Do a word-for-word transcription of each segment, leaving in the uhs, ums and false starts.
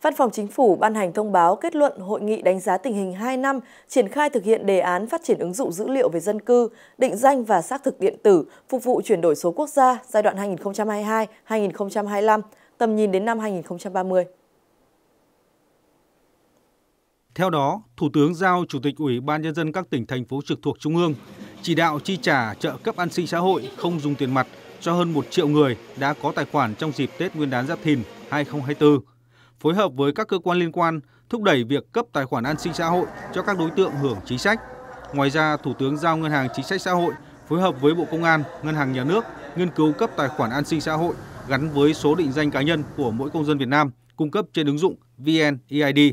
Văn phòng Chính phủ ban hành thông báo kết luận hội nghị đánh giá tình hình hai năm triển khai thực hiện đề án phát triển ứng dụng dữ liệu về dân cư, định danh và xác thực điện tử phục vụ chuyển đổi số quốc gia giai đoạn hai nghìn không trăm hai mươi hai đến hai nghìn không trăm hai mươi lăm, tầm nhìn đến năm hai nghìn không trăm ba mươi. Theo đó, Thủ tướng giao Chủ tịch Ủy ban Nhân dân các tỉnh, thành phố trực thuộc Trung ương chỉ đạo chi trả trợ cấp an sinh xã hội không dùng tiền mặt cho hơn một triệu người đã có tài khoản trong dịp Tết Nguyên đán Giáp Thìn hai nghìn không trăm hai mươi tư, phối hợp với các cơ quan liên quan thúc đẩy việc cấp tài khoản an sinh xã hội cho các đối tượng hưởng chính sách. Ngoài ra, Thủ tướng giao Ngân hàng Chính sách Xã hội phối hợp với Bộ Công an, Ngân hàng Nhà nước nghiên cứu cấp tài khoản an sinh xã hội gắn với số định danh cá nhân của mỗi công dân Việt Nam cung cấp trên ứng dụng vê en e i đê.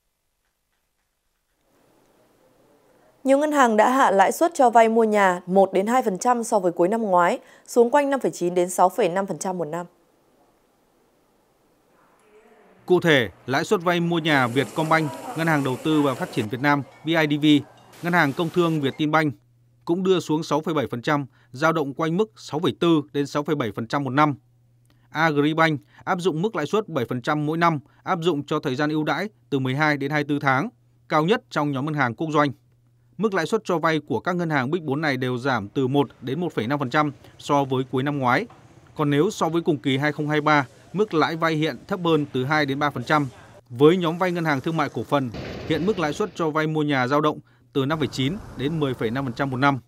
Nhiều ngân hàng đã hạ lãi suất cho vay mua nhà một đến hai phần trăm so với cuối năm ngoái, xuống quanh năm phẩy chín đến sáu phẩy năm phần trăm một năm. Cụ thể, lãi suất vay mua nhà Vietcombank, Ngân hàng Đầu tư và Phát triển Việt Nam bê i đê vê, Ngân hàng Công thương Vietinbank cũng đưa xuống sáu phẩy bảy phần trăm, dao động quanh mức sáu phẩy bốn đến sáu phẩy bảy phần trăm một năm. Agribank áp dụng mức lãi suất bảy phần trăm mỗi năm, áp dụng cho thời gian ưu đãi từ mười hai đến hai mươi tư tháng, cao nhất trong nhóm ngân hàng quốc doanh. Mức lãi suất cho vay của các ngân hàng Big bốn này đều giảm từ một đến một phẩy năm phần trăm so với cuối năm ngoái. Còn nếu so với cùng kỳ hai nghìn không trăm hai mươi ba, mức lãi vay hiện thấp hơn từ hai đến ba phần trăm. Với nhóm vay ngân hàng thương mại cổ phần, hiện mức lãi suất cho vay mua nhà dao động từ năm phẩy chín đến mười phẩy năm phần trăm một năm.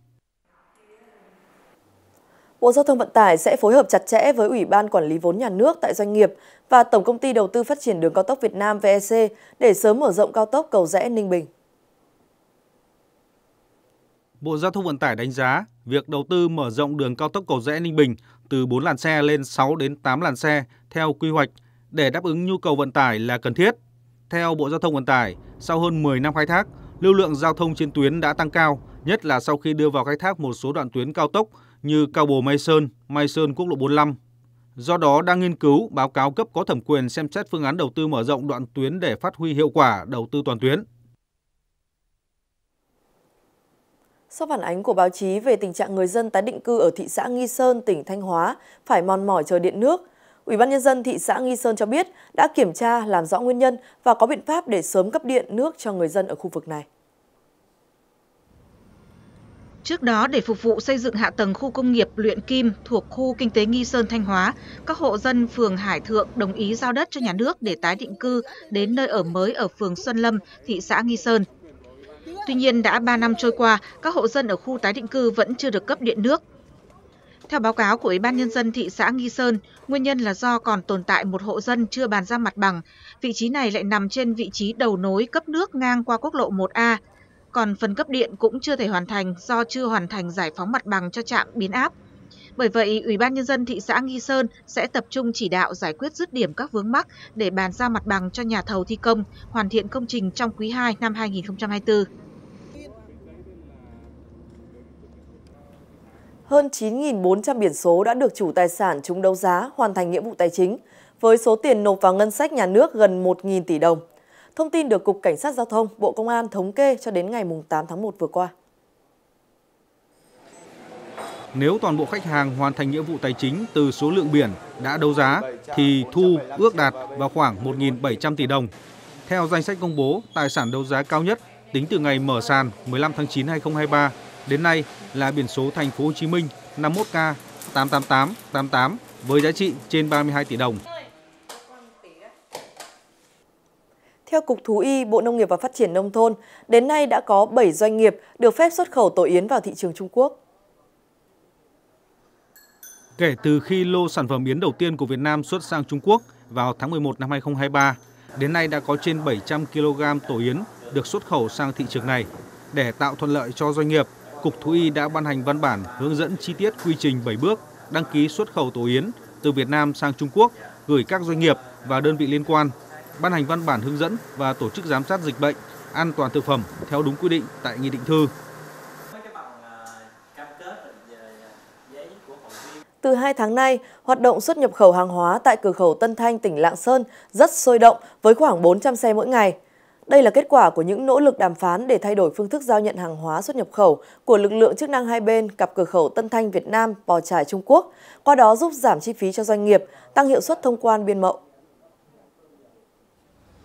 Bộ Giao thông Vận tải sẽ phối hợp chặt chẽ với Ủy ban Quản lý vốn nhà nước tại doanh nghiệp và Tổng công ty Đầu tư Phát triển Đường cao tốc Việt Nam vê e xê để sớm mở rộng cao tốc Cầu Giẽ - Ninh Bình. Bộ Giao thông Vận tải đánh giá việc đầu tư mở rộng đường cao tốc Cầu Giẽ - Ninh Bình từ bốn làn xe lên sáu đến tám làn xe theo quy hoạch để đáp ứng nhu cầu vận tải là cần thiết. Theo Bộ Giao thông Vận tải, sau hơn mười năm khai thác, lưu lượng giao thông trên tuyến đã tăng cao, nhất là sau khi đưa vào khai thác một số đoạn tuyến cao tốc như Cao Bồ - Mai Sơn, Mai Sơn quốc lộ bốn mươi lăm. Do đó đang nghiên cứu báo cáo cấp có thẩm quyền xem xét phương án đầu tư mở rộng đoạn tuyến để phát huy hiệu quả đầu tư toàn tuyến. Sau phản ánh của báo chí về tình trạng người dân tái định cư ở thị xã Nghi Sơn, tỉnh Thanh Hóa phải mòn mỏi chờ điện nước, Ủy ban Nhân dân thị xã Nghi Sơn cho biết đã kiểm tra làm rõ nguyên nhân và có biện pháp để sớm cấp điện nước cho người dân ở khu vực này. Trước đó, để phục vụ xây dựng hạ tầng khu công nghiệp luyện kim thuộc khu kinh tế Nghi Sơn, Thanh Hóa, các hộ dân phường Hải Thượng đồng ý giao đất cho nhà nước để tái định cư đến nơi ở mới ở phường Xuân Lâm, thị xã Nghi Sơn. Tuy nhiên, đã ba năm trôi qua, các hộ dân ở khu tái định cư vẫn chưa được cấp điện nước. Theo báo cáo của Ủy ban Nhân dân thị xã Nghi Sơn, nguyên nhân là do còn tồn tại một hộ dân chưa bàn giao mặt bằng. Vị trí này lại nằm trên vị trí đầu nối cấp nước ngang qua quốc lộ một A. Còn phần cấp điện cũng chưa thể hoàn thành do chưa hoàn thành giải phóng mặt bằng cho trạm biến áp. Bởi vậy, Ủy ban Nhân dân thị xã Nghi Sơn sẽ tập trung chỉ đạo giải quyết dứt điểm các vướng mắc để bàn giao mặt bằng cho nhà thầu thi công, hoàn thiện công trình trong quý hai năm hai nghìn không trăm hai mươi tư. Hơn chín nghìn bốn trăm biển số đã được chủ tài sản trúng đấu giá hoàn thành nghĩa vụ tài chính, với số tiền nộp vào ngân sách nhà nước gần một nghìn tỷ đồng. Thông tin được Cục Cảnh sát Giao thông, Bộ Công an thống kê cho đến ngày tám tháng một vừa qua. Nếu toàn bộ khách hàng hoàn thành nghĩa vụ tài chính từ số lượng biển đã đấu giá, thì thu ước đạt vào khoảng một nghìn bảy trăm tỷ đồng. Theo danh sách công bố, tài sản đấu giá cao nhất tính từ ngày mở sàn mười lăm tháng chín năm hai nghìn không trăm hai mươi ba đến nay là biển số Thành phố Hồ Chí Minh năm mốt K tám tám tám tám tám với giá trị trên ba mươi hai tỷ đồng. Theo Cục Thú y, Bộ Nông nghiệp và Phát triển Nông thôn, đến nay đã có bảy doanh nghiệp được phép xuất khẩu tổ yến vào thị trường Trung Quốc. Kể từ khi lô sản phẩm yến đầu tiên của Việt Nam xuất sang Trung Quốc vào tháng mười một năm hai nghìn không trăm hai mươi ba, đến nay đã có trên bảy trăm ki lô gam tổ yến được xuất khẩu sang thị trường này. Để tạo thuận lợi cho doanh nghiệp, Cục Thú y đã ban hành văn bản hướng dẫn chi tiết quy trình bảy bước đăng ký xuất khẩu tổ yến từ Việt Nam sang Trung Quốc, gửi các doanh nghiệp và đơn vị liên quan, ban hành văn bản hướng dẫn và tổ chức giám sát dịch bệnh, an toàn thực phẩm theo đúng quy định tại nghị định thư. Từ hai tháng nay, hoạt động xuất nhập khẩu hàng hóa tại cửa khẩu Tân Thanh, tỉnh Lạng Sơn rất sôi động với khoảng bốn trăm xe mỗi ngày. Đây là kết quả của những nỗ lực đàm phán để thay đổi phương thức giao nhận hàng hóa xuất nhập khẩu của lực lượng chức năng hai bên cặp cửa khẩu Tân Thanh Việt Nam, Pò Chải Trung Quốc, qua đó giúp giảm chi phí cho doanh nghiệp, tăng hiệu suất thông quan biên mậu.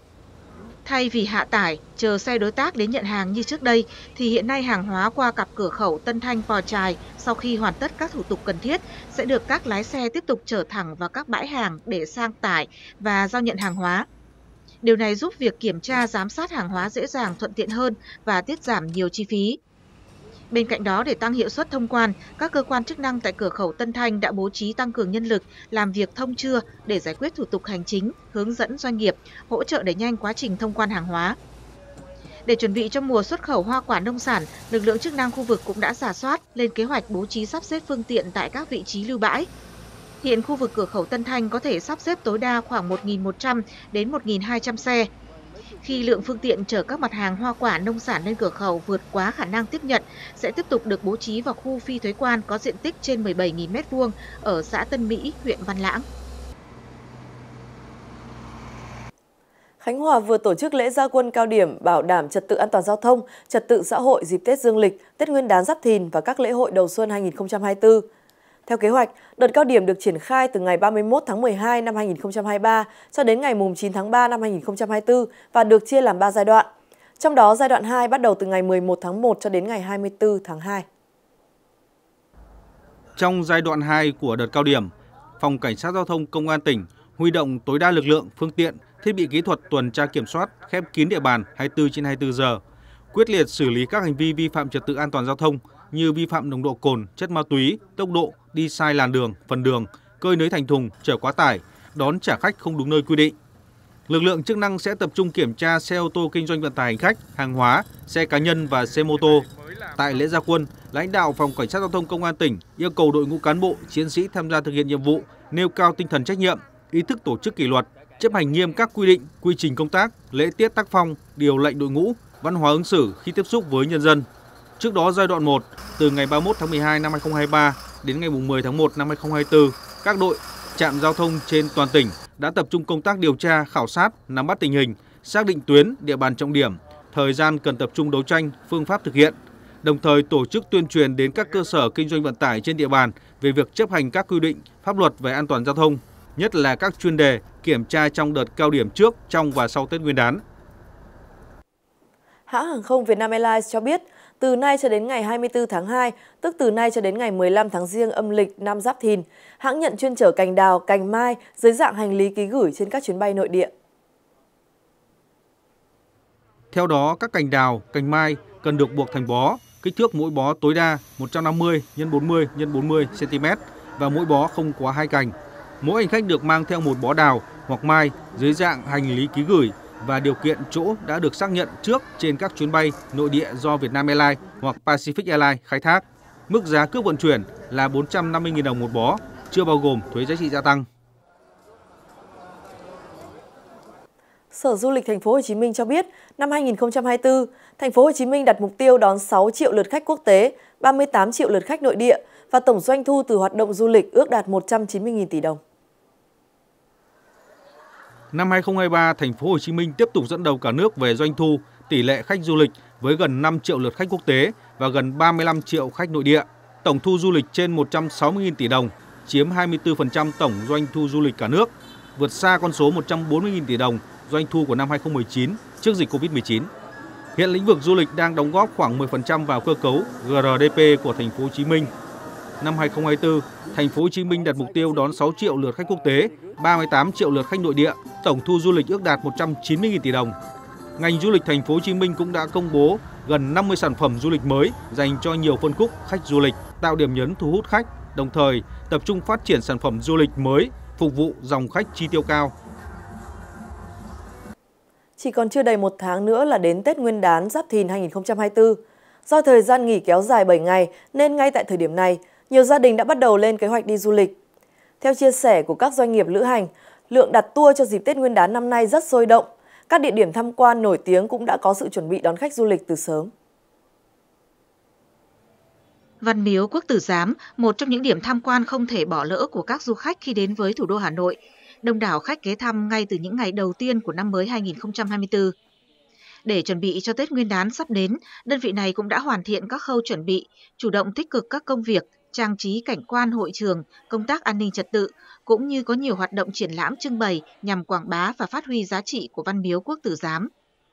Thay vì hạ tải, chờ xe đối tác đến nhận hàng như trước đây, thì hiện nay hàng hóa qua cặp cửa khẩu Tân Thanh - Pò Chài sau khi hoàn tất các thủ tục cần thiết sẽ được các lái xe tiếp tục chở thẳng vào các bãi hàng để sang tải và giao nhận hàng hóa. Điều này giúp việc kiểm tra giám sát hàng hóa dễ dàng, thuận tiện hơn và tiết giảm nhiều chi phí. Bên cạnh đó, để tăng hiệu suất thông quan, các cơ quan chức năng tại cửa khẩu Tân Thanh đã bố trí tăng cường nhân lực làm việc thông trưa để giải quyết thủ tục hành chính, hướng dẫn doanh nghiệp, hỗ trợ đẩy nhanh quá trình thông quan hàng hóa. Để chuẩn bị cho mùa xuất khẩu hoa quả nông sản, lực lượng chức năng khu vực cũng đã rà soát, lên kế hoạch bố trí sắp xếp phương tiện tại các vị trí lưu bãi. Hiện khu vực cửa khẩu Tân Thanh có thể sắp xếp tối đa khoảng một nghìn một trăm đến một nghìn hai trăm xe. Khi lượng phương tiện chở các mặt hàng hoa quả nông sản lên cửa khẩu vượt quá khả năng tiếp nhận, sẽ tiếp tục được bố trí vào khu phi thuế quan có diện tích trên mười bảy nghìn mét vuông ở xã Tân Mỹ, huyện Văn Lãng. Khánh Hòa vừa tổ chức lễ ra quân cao điểm bảo đảm trật tự an toàn giao thông, trật tự xã hội dịp Tết Dương lịch, Tết Nguyên đán Giáp Thìn và các lễ hội đầu xuân hai nghìn không trăm hai mươi tư. Theo kế hoạch, đợt cao điểm được triển khai từ ngày ba mươi mốt tháng mười hai năm hai nghìn không trăm hai mươi ba cho đến ngày chín tháng ba năm hai nghìn không trăm hai mươi tư và được chia làm ba giai đoạn. Trong đó, giai đoạn hai bắt đầu từ ngày mười một tháng một cho đến ngày hai mươi tư tháng hai. Trong giai đoạn hai của đợt cao điểm, Phòng Cảnh sát Giao thông Công an tỉnh huy động tối đa lực lượng, phương tiện, thiết bị kỹ thuật tuần tra kiểm soát, khép kín địa bàn hai mươi tư trên hai mươi tư giờ, quyết liệt xử lý các hành vi vi phạm trật tự an toàn giao thông như vi phạm nồng độ cồn, chất ma túy, tốc độ, đi sai làn đường, phần đường, cơi nới thành thùng, chở quá tải, đón trả khách không đúng nơi quy định. Lực lượng chức năng sẽ tập trung kiểm tra xe ô tô kinh doanh vận tải hành khách, hàng hóa, xe cá nhân và xe mô tô. Tại lễ ra quân, lãnh đạo Phòng Cảnh sát Giao thông Công an tỉnh yêu cầu đội ngũ cán bộ, chiến sĩ tham gia thực hiện nhiệm vụ nêu cao tinh thần trách nhiệm, ý thức tổ chức kỷ luật, chấp hành nghiêm các quy định, quy trình công tác, lễ tiết tác phong, điều lệnh đội ngũ, văn hóa ứng xử khi tiếp xúc với nhân dân. Trước đó, giai đoạn một, từ ngày ba mươi mốt tháng mười hai năm hai nghìn không trăm hai mươi ba đến ngày mười tháng một năm hai nghìn không trăm hai mươi tư, các đội, trạm giao thông trên toàn tỉnh đã tập trung công tác điều tra, khảo sát, nắm bắt tình hình, xác định tuyến, địa bàn trọng điểm, thời gian cần tập trung đấu tranh, phương pháp thực hiện, đồng thời tổ chức tuyên truyền đến các cơ sở kinh doanh vận tải trên địa bàn về việc chấp hành các quy định, pháp luật về an toàn giao thông, nhất là các chuyên đề kiểm tra trong đợt cao điểm trước, trong và sau Tết Nguyên đán. Hãng hàng không Vietnam Airlines cho biết, từ nay cho đến ngày hai mươi tư tháng hai, tức từ nay cho đến ngày mười lăm tháng Giêng âm lịch năm Giáp Thìn, hãng nhận chuyên chở cành đào, cành mai dưới dạng hành lý ký gửi trên các chuyến bay nội địa. Theo đó, các cành đào, cành mai cần được buộc thành bó, kích thước mỗi bó tối đa một trăm năm mươi nhân bốn mươi nhân bốn mươi xăng ti mét và mỗi bó không quá hai cành. Mỗi hành khách được mang theo một bó đào hoặc mai dưới dạng hành lý ký gửi và điều kiện chỗ đã được xác nhận trước trên các chuyến bay nội địa do Vietnam Airlines hoặc Pacific Airlines khai thác. Mức giá cước vận chuyển là bốn trăm năm mươi nghìn đồng một bó, chưa bao gồm thuế giá trị gia tăng. Sở Du lịch Thành phố Hồ Chí Minh cho biết, năm hai nghìn không trăm hai mươi tư, Thành phố Hồ Chí Minh đặt mục tiêu đón sáu triệu lượt khách quốc tế, ba mươi tám triệu lượt khách nội địa và tổng doanh thu từ hoạt động du lịch ước đạt một trăm chín mươi nghìn tỷ đồng. Năm hai nghìn không trăm hai mươi ba, Thành phố Hồ Chí Minh tiếp tục dẫn đầu cả nước về doanh thu, tỷ lệ khách du lịch với gần năm triệu lượt khách quốc tế và gần ba mươi lăm triệu khách nội địa. Tổng thu du lịch trên một trăm sáu mươi nghìn tỷ đồng, chiếm hai mươi tư phần trăm tổng doanh thu du lịch cả nước, vượt xa con số một trăm bốn mươi nghìn tỷ đồng doanh thu của năm hai nghìn không trăm mười chín trước dịch Covid mười chín. Hiện lĩnh vực du lịch đang đóng góp khoảng mười phần trăm vào cơ cấu giê rờ đê pê của Thành phố Hồ Chí Minh. Năm hai nghìn không trăm hai mươi tư, Thành phố Hồ Chí Minh đặt mục tiêu đón sáu triệu lượt khách quốc tế, ba mươi tám triệu lượt khách nội địa, tổng thu du lịch ước đạt một trăm chín mươi nghìn tỷ đồng. Ngành du lịch Thành phố Hồ Chí Minh cũng đã công bố gần năm mươi sản phẩm du lịch mới dành cho nhiều phân khúc khách du lịch, tạo điểm nhấn thu hút khách, đồng thời tập trung phát triển sản phẩm du lịch mới phục vụ dòng khách chi tiêu cao. Chỉ còn chưa đầy một tháng nữa là đến Tết Nguyên đán Giáp Thìn hai nghìn không trăm hai mươi tư. Do thời gian nghỉ kéo dài bảy ngày nên ngay tại thời điểm này, nhiều gia đình đã bắt đầu lên kế hoạch đi du lịch. Theo chia sẻ của các doanh nghiệp lữ hành, lượng đặt tour cho dịp Tết Nguyên đán năm nay rất sôi động. Các địa điểm tham quan nổi tiếng cũng đã có sự chuẩn bị đón khách du lịch từ sớm. Văn Miếu Quốc Tử Giám, một trong những điểm tham quan không thể bỏ lỡ của các du khách khi đến với thủ đô Hà Nội. Đông đảo khách ghé thăm ngay từ những ngày đầu tiên của năm mới hai nghìn không trăm hai mươi tư. Để chuẩn bị cho Tết Nguyên đán sắp đến, đơn vị này cũng đã hoàn thiện các khâu chuẩn bị, chủ động tích cực các công việc, trang trí cảnh quan hội trường, công tác an ninh trật tự, cũng như có nhiều hoạt động triển lãm trưng bày nhằm quảng bá và phát huy giá trị của Văn Miếu Quốc Tử Giám.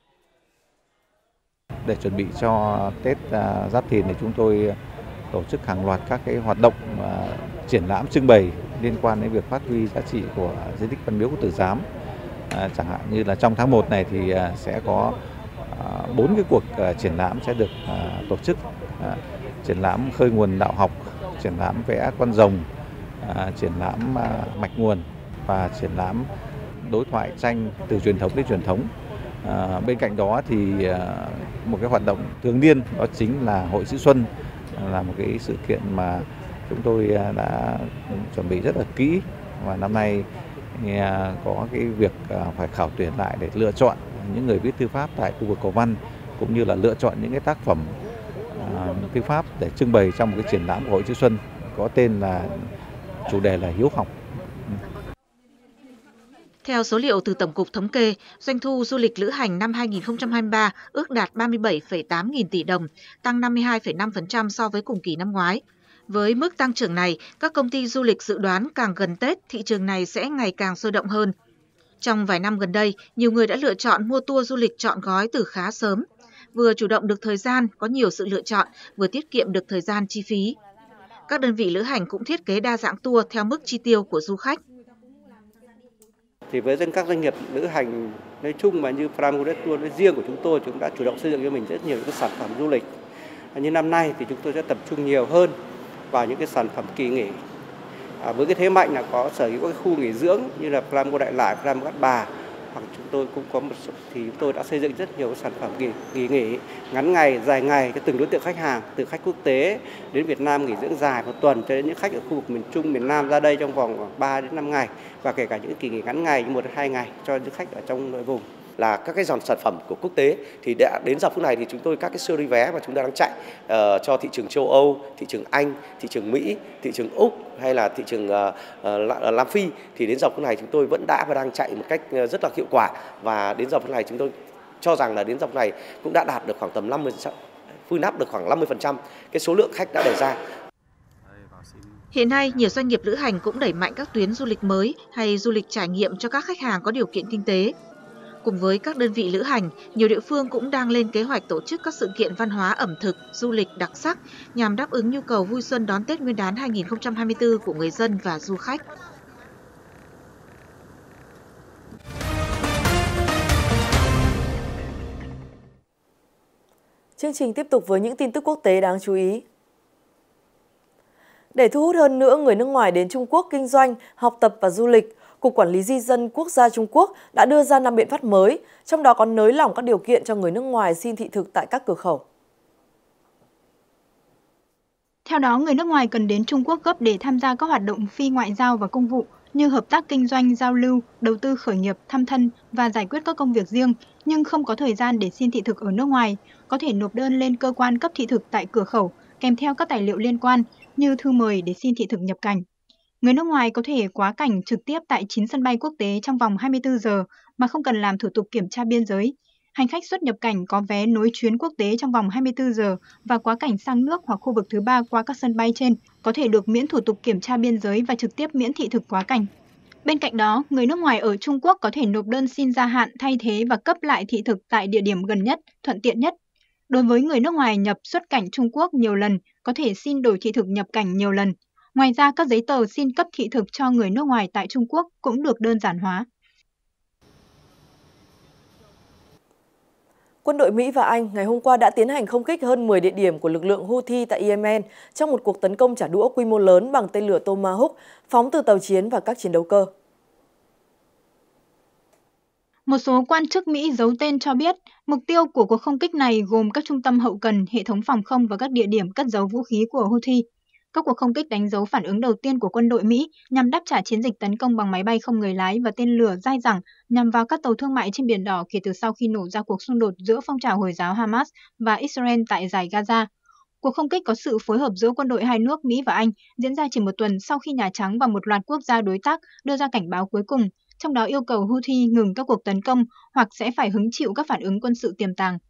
Để chuẩn bị cho Tết Giáp Thìn thì chúng tôi tổ chức hàng loạt các cái hoạt động triển lãm trưng bày liên quan đến việc phát huy giá trị của di tích Văn Miếu Quốc Tử Giám. À, chẳng hạn như là trong tháng một này thì sẽ có bốn à, cái cuộc à, triển lãm sẽ được à, tổ chức. À, triển lãm khơi nguồn đạo học, triển lãm vẽ con rồng, à, triển lãm à, mạch nguồn và triển lãm đối thoại tranh từ truyền thống đến truyền thống. À, bên cạnh đó thì à, một cái hoạt động thường niên đó chính là Hội Chữ Xuân, là một cái sự kiện mà chúng tôi đã chuẩn bị rất là kỹ, và năm nay có cái việc phải khảo tuyển lại để lựa chọn những người viết thư pháp tại khu vực Cầu Văn, cũng như là lựa chọn những cái tác phẩm thư pháp để trưng bày trong một cái triển lãm của Hội Chữ Xuân có tên là chủ đề là Hiếu học. Theo số liệu từ Tổng cục Thống kê, doanh thu du lịch lữ hành năm hai nghìn không trăm hai mươi ba ước đạt ba mươi bảy phẩy tám nghìn tỷ đồng, tăng năm mươi hai phẩy năm phần trăm so với cùng kỳ năm ngoái. Với mức tăng trưởng này, các công ty du lịch dự đoán càng gần Tết, thị trường này sẽ ngày càng sôi động hơn. Trong vài năm gần đây, nhiều người đã lựa chọn mua tour du lịch trọn gói từ khá sớm. Vừa chủ động được thời gian, có nhiều sự lựa chọn, vừa tiết kiệm được thời gian chi phí. Các đơn vị lữ hành cũng thiết kế đa dạng tour theo mức chi tiêu của du khách. Thì với các doanh nghiệp lữ hành nói chung mà như Framodet Tour nói riêng của chúng tôi, chúng đã chủ động xây dựng cho mình rất nhiều những sản phẩm du lịch. Như năm nay thì chúng tôi sẽ tập trung nhiều hơn vào những cái sản phẩm kỳ nghỉ. À, với cái thế mạnh là có sở hữu các khu nghỉ dưỡng như là Flamingo Đại Lải, Flamingo Cát Bà, hoặc chúng tôi cũng có một thì chúng tôi đã xây dựng rất nhiều sản phẩm kỳ, kỳ nghỉ ngắn ngày, dài ngày cho từng đối tượng khách hàng, từ khách quốc tế đến Việt Nam nghỉ dưỡng dài một tuần cho đến những khách ở khu vực miền Trung, miền Nam ra đây trong vòng ba đến năm ngày, và kể cả những kỳ nghỉ ngắn ngày như một đến hai ngày cho những khách ở trong nội vùng. Là các cái dòng sản phẩm của quốc tế thì đã đến giờ phút này thì chúng tôi các cái series vé mà chúng ta đang chạy uh, cho thị trường châu Âu, thị trường Anh, thị trường Mỹ, thị trường Úc hay là thị trường uh, uh, Nam Phi, thì đến giờ phút này chúng tôi vẫn đã và đang chạy một cách rất là hiệu quả, và đến giờ phút này chúng tôi cho rằng là đến giờ phút này cũng đã đạt được khoảng tầm năm mươi phần trăm, full up được khoảng năm mươi phần trăm cái số lượng khách đã đề ra. Hiện nay, nhiều doanh nghiệp lữ hành cũng đẩy mạnh các tuyến du lịch mới hay du lịch trải nghiệm cho các khách hàng có điều kiện kinh tế. Cùng với các đơn vị lữ hành, nhiều địa phương cũng đang lên kế hoạch tổ chức các sự kiện văn hóa ẩm thực, du lịch đặc sắc nhằm đáp ứng nhu cầu vui xuân đón Tết Nguyên đán hai nghìn không trăm hai mươi tư của người dân và du khách. Chương trình tiếp tục với những tin tức quốc tế đáng chú ý. Để thu hút hơn nữa người nước ngoài đến Trung Quốc kinh doanh, học tập và du lịch, Cục Quản lý Di dân Quốc gia Trung Quốc đã đưa ra năm biện pháp mới, trong đó có nới lỏng các điều kiện cho người nước ngoài xin thị thực tại các cửa khẩu. Theo đó, người nước ngoài cần đến Trung Quốc gấp để tham gia các hoạt động phi ngoại giao và công vụ như hợp tác kinh doanh, giao lưu, đầu tư khởi nghiệp, thăm thân và giải quyết các công việc riêng, nhưng không có thời gian để xin thị thực ở nước ngoài, có thể nộp đơn lên cơ quan cấp thị thực tại cửa khẩu, kèm theo các tài liệu liên quan như thư mời để xin thị thực nhập cảnh. Người nước ngoài có thể quá cảnh trực tiếp tại chín sân bay quốc tế trong vòng hai mươi tư giờ mà không cần làm thủ tục kiểm tra biên giới. Hành khách xuất nhập cảnh có vé nối chuyến quốc tế trong vòng hai mươi tư giờ và quá cảnh sang nước hoặc khu vực thứ ba qua các sân bay trên có thể được miễn thủ tục kiểm tra biên giới và trực tiếp miễn thị thực quá cảnh. Bên cạnh đó, người nước ngoài ở Trung Quốc có thể nộp đơn xin gia hạn, thay thế và cấp lại thị thực tại địa điểm gần nhất, thuận tiện nhất. Đối với người nước ngoài nhập xuất cảnh Trung Quốc nhiều lần, có thể xin đổi thị thực nhập cảnh nhiều lần. Ngoài ra, các giấy tờ xin cấp thị thực cho người nước ngoài tại Trung Quốc cũng được đơn giản hóa. Quân đội Mỹ và Anh ngày hôm qua đã tiến hành không kích hơn mười địa điểm của lực lượng Houthi tại Yemen trong một cuộc tấn công trả đũa quy mô lớn bằng tên lửa Tomahawk phóng từ tàu chiến và các chiến đấu cơ. Một số quan chức Mỹ giấu tên cho biết, mục tiêu của cuộc không kích này gồm các trung tâm hậu cần, hệ thống phòng không và các địa điểm cất giấu vũ khí của Houthi. Các cuộc không kích đánh dấu phản ứng đầu tiên của quân đội Mỹ nhằm đáp trả chiến dịch tấn công bằng máy bay không người lái và tên lửa dai dẳng nhằm vào các tàu thương mại trên Biển Đỏ kể từ sau khi nổ ra cuộc xung đột giữa phong trào Hồi giáo Hamas và Israel tại dải Gaza. Cuộc không kích có sự phối hợp giữa quân đội hai nước Mỹ và Anh diễn ra chỉ một tuần sau khi Nhà Trắng và một loạt quốc gia đối tác đưa ra cảnh báo cuối cùng, trong đó yêu cầu Houthi ngừng các cuộc tấn công hoặc sẽ phải hứng chịu các phản ứng quân sự tiềm tàng.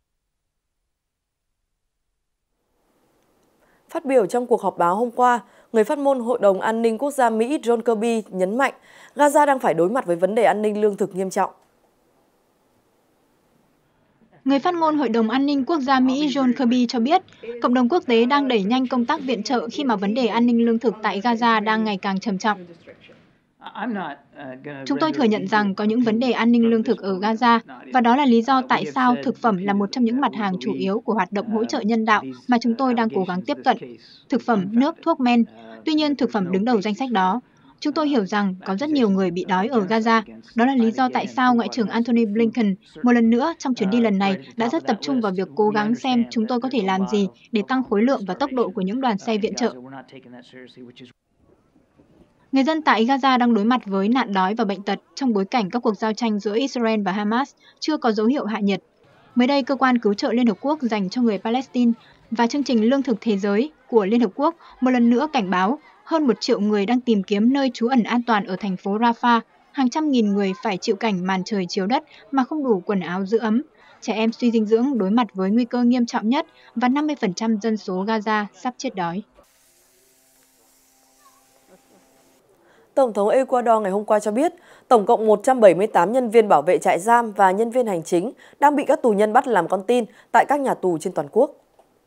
Phát biểu trong cuộc họp báo hôm qua, người phát ngôn Hội đồng An ninh Quốc gia Mỹ John Kirby nhấn mạnh Gaza đang phải đối mặt với vấn đề an ninh lương thực nghiêm trọng. Người phát ngôn Hội đồng An ninh Quốc gia Mỹ John Kirby cho biết, cộng đồng quốc tế đang đẩy nhanh công tác viện trợ khi mà vấn đề an ninh lương thực tại Gaza đang ngày càng trầm trọng. Chúng tôi thừa nhận rằng có những vấn đề an ninh lương thực ở Gaza, và đó là lý do tại sao thực phẩm là một trong những mặt hàng chủ yếu của hoạt động hỗ trợ nhân đạo mà chúng tôi đang cố gắng tiếp cận. Thực phẩm, nước, thuốc men. Tuy nhiên, thực phẩm đứng đầu danh sách đó. Chúng tôi hiểu rằng có rất nhiều người bị đói ở Gaza. Đó là lý do tại sao Ngoại trưởng Antony Blinken một lần nữa trong chuyến đi lần này đã rất tập trung vào việc cố gắng xem chúng tôi có thể làm gì để tăng khối lượng và tốc độ của những đoàn xe viện trợ. Người dân tại Gaza đang đối mặt với nạn đói và bệnh tật trong bối cảnh các cuộc giao tranh giữa Israel và Hamas chưa có dấu hiệu hạ nhiệt. Mới đây, Cơ quan Cứu trợ Liên Hợp Quốc dành cho người Palestine và Chương trình Lương thực Thế giới của Liên Hợp Quốc một lần nữa cảnh báo hơn một triệu người đang tìm kiếm nơi trú ẩn an toàn ở thành phố Rafah. Hàng trăm nghìn người phải chịu cảnh màn trời chiếu đất mà không đủ quần áo giữ ấm. Trẻ em suy dinh dưỡng đối mặt với nguy cơ nghiêm trọng nhất và năm mươi phần trăm dân số Gaza sắp chết đói. Tổng thống Ecuador ngày hôm qua cho biết, tổng cộng một trăm bảy mươi tám nhân viên bảo vệ trại giam và nhân viên hành chính đang bị các tù nhân bắt làm con tin tại các nhà tù trên toàn quốc.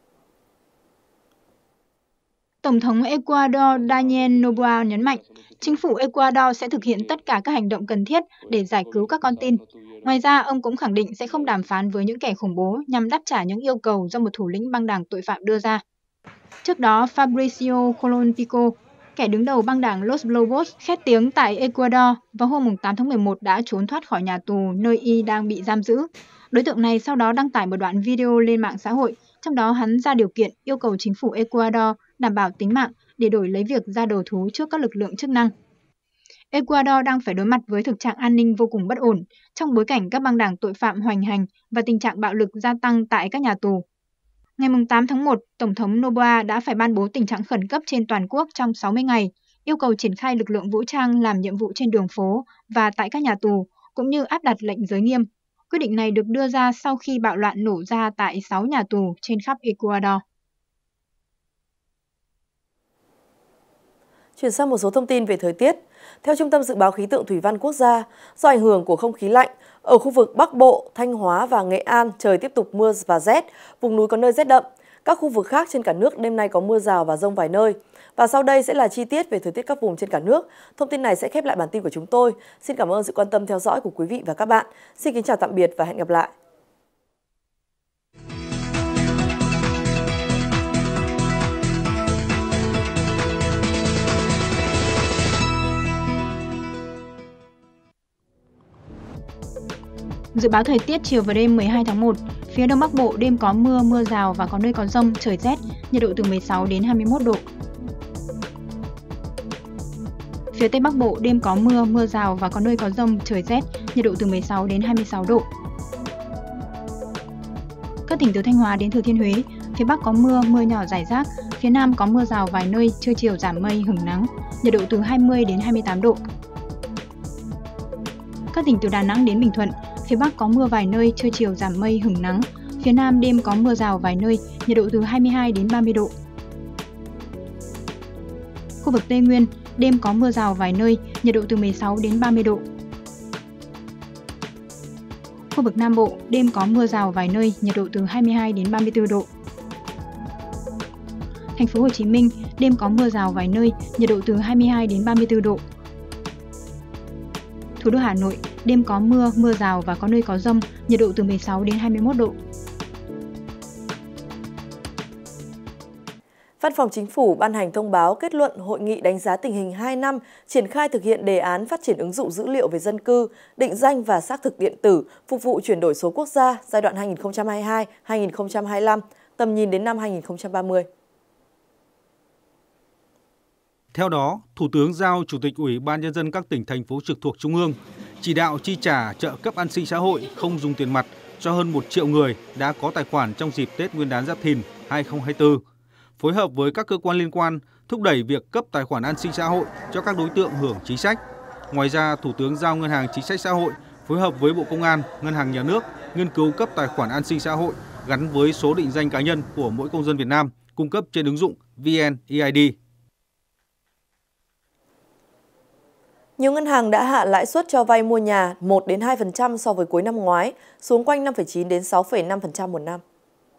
Tổng thống Ecuador Daniel Noboa nhấn mạnh, chính phủ Ecuador sẽ thực hiện tất cả các hành động cần thiết để giải cứu các con tin. Ngoài ra, ông cũng khẳng định sẽ không đàm phán với những kẻ khủng bố nhằm đáp trả những yêu cầu do một thủ lĩnh băng đảng tội phạm đưa ra. Trước đó, Fabricio Colón Pico, kẻ đứng đầu băng đảng Los Lobos, khét tiếng tại Ecuador, vào hôm tám tháng mười một đã trốn thoát khỏi nhà tù nơi y đang bị giam giữ. Đối tượng này sau đó đăng tải một đoạn video lên mạng xã hội, trong đó hắn ra điều kiện yêu cầu chính phủ Ecuador đảm bảo tính mạng để đổi lấy việc ra đầu thú trước các lực lượng chức năng. Ecuador đang phải đối mặt với thực trạng an ninh vô cùng bất ổn trong bối cảnh các băng đảng tội phạm hoành hành và tình trạng bạo lực gia tăng tại các nhà tù. Ngày tám tháng một, Tổng thống Noboa đã phải ban bố tình trạng khẩn cấp trên toàn quốc trong sáu mươi ngày, yêu cầu triển khai lực lượng vũ trang làm nhiệm vụ trên đường phố và tại các nhà tù, cũng như áp đặt lệnh giới nghiêm. Quyết định này được đưa ra sau khi bạo loạn nổ ra tại sáu nhà tù trên khắp Ecuador. Chuyển sang một số thông tin về thời tiết. Theo Trung tâm Dự báo Khí tượng Thủy văn Quốc gia, do ảnh hưởng của không khí lạnh, ở khu vực Bắc Bộ, Thanh Hóa và Nghệ An trời tiếp tục mưa và rét, vùng núi có nơi rét đậm. Các khu vực khác trên cả nước đêm nay có mưa rào và dông vài nơi. Và sau đây sẽ là chi tiết về thời tiết các vùng trên cả nước. Thông tin này sẽ khép lại bản tin của chúng tôi. Xin cảm ơn sự quan tâm theo dõi của quý vị và các bạn. Xin kính chào tạm biệt và hẹn gặp lại. Dự báo thời tiết chiều và đêm mười hai tháng một, phía Đông Bắc Bộ đêm có mưa, mưa rào và có nơi có dông, trời rét, nhiệt độ từ mười sáu đến hai mươi mốt độ. Phía Tây Bắc Bộ đêm có mưa, mưa rào và có nơi có dông, trời rét, nhiệt độ từ mười sáu đến hai mươi sáu độ. Các tỉnh từ Thanh Hóa đến Thừa Thiên Huế, phía Bắc có mưa, mưa nhỏ rải rác, phía Nam có mưa rào vài nơi, trưa chiều giảm mây, hửng nắng, nhiệt độ từ hai mươi đến hai mươi tám độ. Các tỉnh từ Đà Nẵng đến Bình Thuận, phía Bắc có mưa vài nơi, trưa chiều giảm mây, hửng nắng, phía Nam đêm có mưa rào vài nơi, nhiệt độ từ hai mươi hai đến ba mươi độ. Khu vực Tây Nguyên, đêm có mưa rào vài nơi, nhiệt độ từ mười sáu đến ba mươi độ. Khu vực Nam Bộ, đêm có mưa rào vài nơi, nhiệt độ từ hai mươi hai đến ba mươi tư độ. Thành phố Hồ Chí Minh, đêm có mưa rào vài nơi, nhiệt độ từ hai mươi hai đến ba mươi tư độ. Thủ đô Hà Nội, đêm có mưa, mưa rào và có nơi có dông, nhiệt độ từ mười sáu đến hai mươi mốt độ. Văn phòng Chính phủ ban hành thông báo kết luận hội nghị đánh giá tình hình hai năm triển khai thực hiện đề án phát triển ứng dụng dữ liệu về dân cư, định danh và xác thực điện tử phục vụ chuyển đổi số quốc gia giai đoạn hai nghìn không trăm hai mươi hai đến hai nghìn không trăm hai mươi lăm, tầm nhìn đến năm hai nghìn không trăm ba mươi. Theo đó, Thủ tướng giao Chủ tịch Ủy ban Nhân dân các tỉnh, thành phố trực thuộc Trung ương chỉ đạo chi trả trợ cấp an sinh xã hội không dùng tiền mặt cho hơn một triệu người đã có tài khoản trong dịp Tết Nguyên đán Giáp Thìn hai nghìn không trăm hai mươi tư, phối hợp với các cơ quan liên quan thúc đẩy việc cấp tài khoản an sinh xã hội cho các đối tượng hưởng chính sách. Ngoài ra, Thủ tướng giao Ngân hàng Chính sách Xã hội phối hợp với Bộ Công an, Ngân hàng Nhà nước nghiên cứu cấp tài khoản an sinh xã hội gắn với số định danh cá nhân của mỗi công dân Việt Nam cung cấp trên ứng dụng vê en e i đê. Nhiều ngân hàng đã hạ lãi suất cho vay mua nhà một đến hai phần trăm so với cuối năm ngoái, xuống quanh năm phẩy chín đến sáu phẩy năm phần trăm một năm.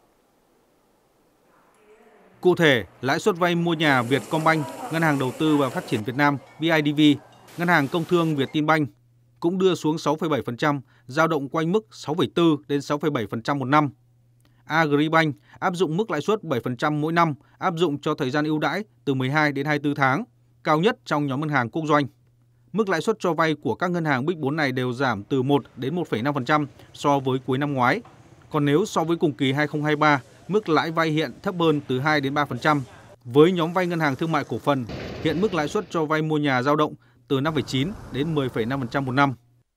Cụ thể, lãi suất vay mua nhà Vietcombank, Ngân hàng Đầu tư và Phát triển Việt Nam bê i đê vê, Ngân hàng Công thương Vietinbank cũng đưa xuống sáu phẩy bảy phần trăm, dao động quanh mức sáu phẩy bốn đến sáu phẩy bảy phần trăm một năm. Agribank áp dụng mức lãi suất bảy phần trăm mỗi năm, áp dụng cho thời gian ưu đãi từ mười hai đến hai mươi tư tháng, cao nhất trong nhóm ngân hàng quốc doanh. Mức lãi suất cho vay của các ngân hàng Big bốn này đều giảm từ một đến một phẩy năm phần trăm so với cuối năm ngoái. Còn nếu so với cùng kỳ hai không hai ba, mức lãi vay hiện thấp hơn từ hai đến ba phần trăm. Với nhóm vay ngân hàng thương mại cổ phần, hiện mức lãi suất cho vay mua nhà dao động từ năm phẩy chín đến mười phẩy năm phần trăm một năm.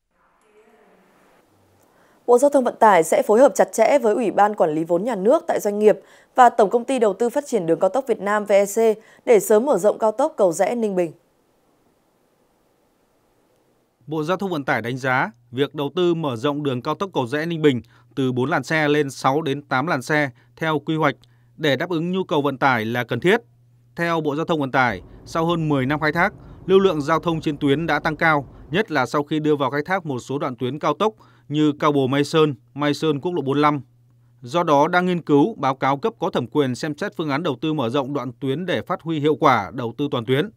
Bộ Giao thông Vận tải sẽ phối hợp chặt chẽ với Ủy ban Quản lý vốn nhà nước tại doanh nghiệp và Tổng công ty Đầu tư Phát triển Đường cao tốc Việt Nam vê e xê để sớm mở rộng cao tốc Cầu Giẽ - Ninh Bình. Bộ Giao thông Vận tải đánh giá việc đầu tư mở rộng đường cao tốc Cầu Giẽ - Ninh Bình từ bốn làn xe lên sáu đến tám làn xe theo quy hoạch để đáp ứng nhu cầu vận tải là cần thiết. Theo Bộ Giao thông Vận tải, sau hơn mười năm khai thác, lưu lượng giao thông trên tuyến đã tăng cao, nhất là sau khi đưa vào khai thác một số đoạn tuyến cao tốc như Cao Bồ - Mai Sơn, Mai Sơn quốc lộ bốn mươi lăm. Do đó đang nghiên cứu báo cáo cấp có thẩm quyền xem xét phương án đầu tư mở rộng đoạn tuyến để phát huy hiệu quả đầu tư toàn tuyến.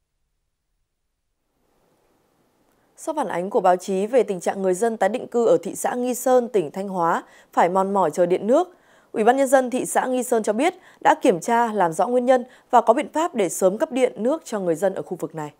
Sau phản ánh của báo chí về tình trạng người dân tái định cư ở thị xã Nghi Sơn, tỉnh Thanh Hóa phải mòn mỏi chờ điện nước, Ủy ban Nhân dân thị xã Nghi Sơn cho biết đã kiểm tra, làm rõ nguyên nhân và có biện pháp để sớm cấp điện nước cho người dân ở khu vực này.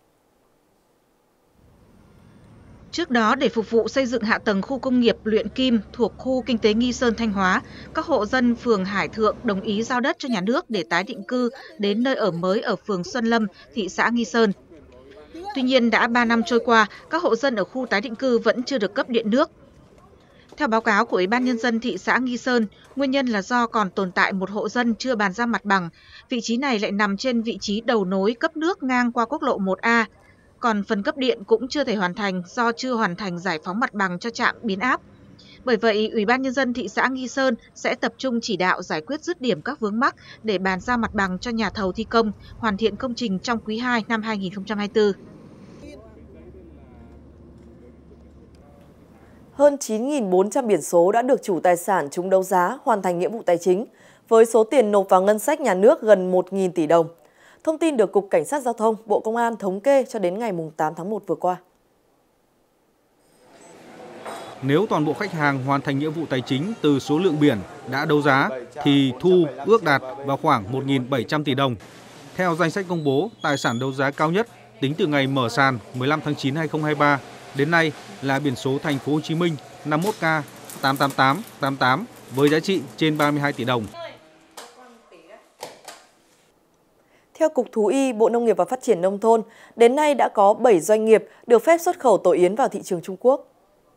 Trước đó, để phục vụ xây dựng hạ tầng khu công nghiệp luyện kim thuộc khu kinh tế Nghi Sơn, Thanh Hóa, các hộ dân phường Hải Thượng đồng ý giao đất cho nhà nước để tái định cư đến nơi ở mới ở phường Xuân Lâm, thị xã Nghi Sơn. Tuy nhiên, đã ba năm trôi qua, các hộ dân ở khu tái định cư vẫn chưa được cấp điện nước. Theo báo cáo của Ủy ban Nhân dân thị xã Nghi Sơn, nguyên nhân là do còn tồn tại một hộ dân chưa bàn giao mặt bằng. Vị trí này lại nằm trên vị trí đầu nối cấp nước ngang qua quốc lộ một A. Còn phần cấp điện cũng chưa thể hoàn thành do chưa hoàn thành giải phóng mặt bằng cho trạm biến áp. Bởi vậy, Ủy ban Nhân dân thị xã Nghi Sơn sẽ tập trung chỉ đạo giải quyết dứt điểm các vướng mắc để bàn giao mặt bằng cho nhà thầu thi công, hoàn thiện công trình trong quý hai năm hai nghìn không trăm hai mươi tư. Hơn chín nghìn bốn trăm biển số đã được chủ tài sản trúng đấu giá hoàn thành nghĩa vụ tài chính, với số tiền nộp vào ngân sách nhà nước gần một nghìn tỷ đồng. Thông tin được Cục Cảnh sát Giao thông, Bộ Công an thống kê cho đến ngày tám tháng một vừa qua. Nếu toàn bộ khách hàng hoàn thành nghĩa vụ tài chính từ số lượng biển đã đấu giá thì thu ước đạt vào khoảng một nghìn bảy trăm tỷ đồng. Theo danh sách công bố, tài sản đấu giá cao nhất tính từ ngày mở sàn mười lăm tháng chín năm hai nghìn không trăm hai mươi ba đến nay là biển số Thành phố Hồ Chí Minh năm mươi mốt K tám tám tám tám tám với giá trị trên ba mươi hai tỷ đồng. Theo Cục Thú y, Bộ Nông nghiệp và Phát triển Nông thôn, đến nay đã có bảy doanh nghiệp được phép xuất khẩu tổ yến vào thị trường Trung Quốc.